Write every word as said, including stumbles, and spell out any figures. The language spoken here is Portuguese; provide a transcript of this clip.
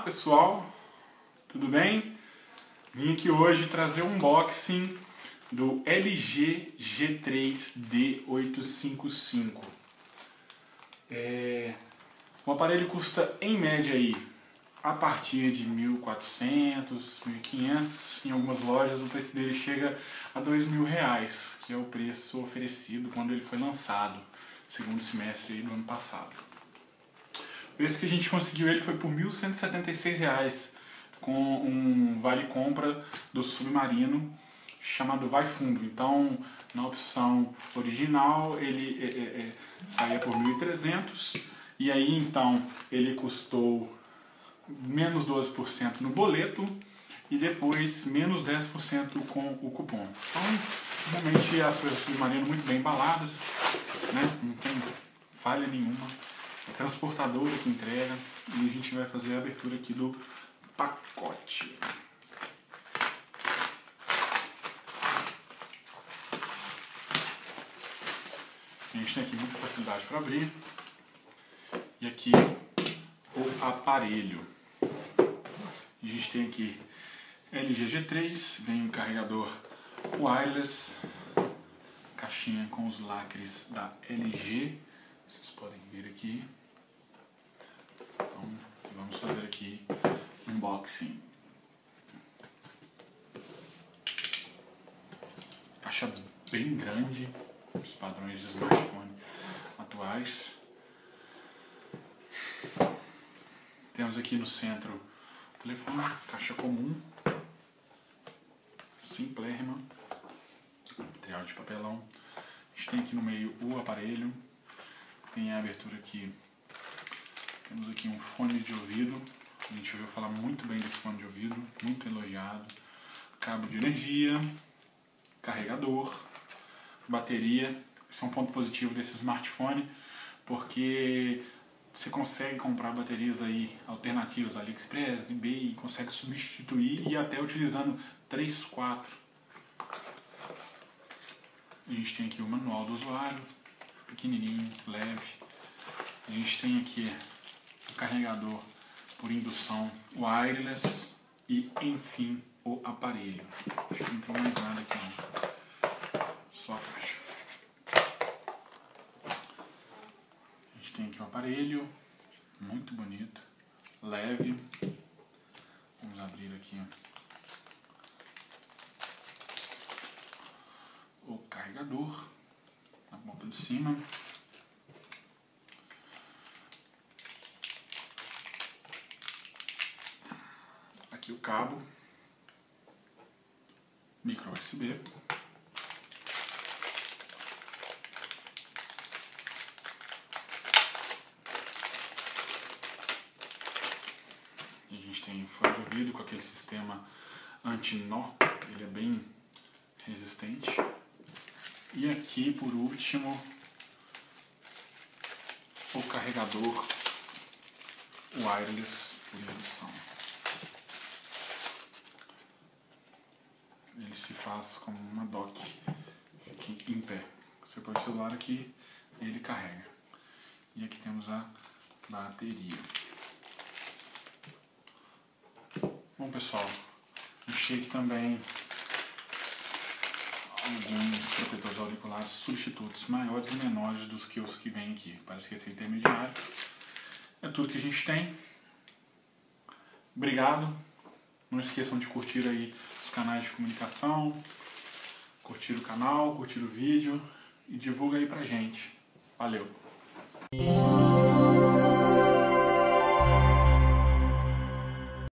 pessoal, tudo bem? Vim aqui hoje trazer um unboxing do L G G três D oitocentos e cinquenta e cinco. É... O aparelho custa em média aí a partir de mil e quatrocentos, mil e quinhentos. Em algumas lojas o preço dele chega a dois mil reais, que é o preço oferecido quando ele foi lançado, segundo semestre aí do ano passado. O preço que a gente conseguiu ele foi por mil cento e setenta e seis reais, com um vale compra do Submarino chamado Vai Fundo. Então, na opção original ele é, é, é, saía por mil e trezentos, e aí então ele custou menos doze por cento no boleto e depois menos dez por cento com o cupom. Então, realmente as coisas do Submarino muito bem embaladas, né? Não tem falha nenhuma. É transportadora que entrega, e a gente vai fazer a abertura aqui do pacote. A gente tem aqui muita facilidade para abrir. E aqui o aparelho. A gente tem aqui L G G três, vem um carregador wireless, caixinha com os lacres da L G. Vocês podem ver aqui. Então, vamos fazer aqui um unboxing. Caixa bem grande, os padrões de smartphone atuais. Temos aqui no centro o telefone, caixa comum, simplérrima, material de papelão. A gente tem aqui no meio o aparelho. Tem a abertura aqui, temos aqui um fone de ouvido, a gente ouviu falar muito bem desse fone de ouvido, muito elogiado, cabo de energia, carregador, bateria. Esse é um ponto positivo desse smartphone, porque você consegue comprar baterias aí alternativas, AliExpress, eBay, consegue substituir e até utilizando três, quatro. A gente tem aqui o manual do usuário, pequenininho, leve. A gente tem aqui o carregador por indução wireless e, enfim, o aparelho. Acho que não tem mais nada aqui não, só a caixa. A gente tem aqui o aparelho, muito bonito, leve. Vamos abrir aqui o carregador na ponta de cima. Aqui o cabo, micro U S B. E a gente tem fone de ouvido com aquele sistema anti-nó, ele é bem resistente. E aqui, por último, o carregador wireless por indução. Ele se faz como uma dock, fica em pé. Você põe o celular aqui e ele carrega. E aqui temos a bateria. Bom, pessoal, achei aqui também alguns protetores auriculares substitutos maiores e menores dos que os que vêm aqui. Parece que esse é intermediário. É tudo que a gente tem. Obrigado. Não esqueçam de curtir aí os canais de comunicação, curtir o canal, curtir o vídeo e divulga aí pra gente. Valeu!